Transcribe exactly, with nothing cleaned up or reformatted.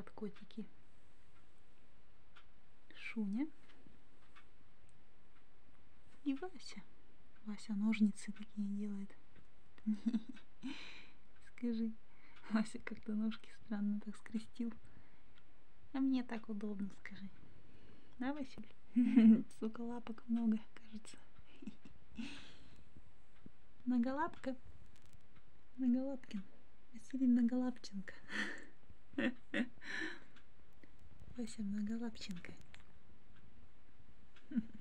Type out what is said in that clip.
спят котики. Шуня и Вася. Вася ножницы такие делает. Скажи, Вася как-то ножки странно так скрестил. А мне так удобно, скажи. Да, Василь? Сука, лапок много, кажется. Многолапка. Многолапкин. Василий Многолапченко. Вася Многолапченко.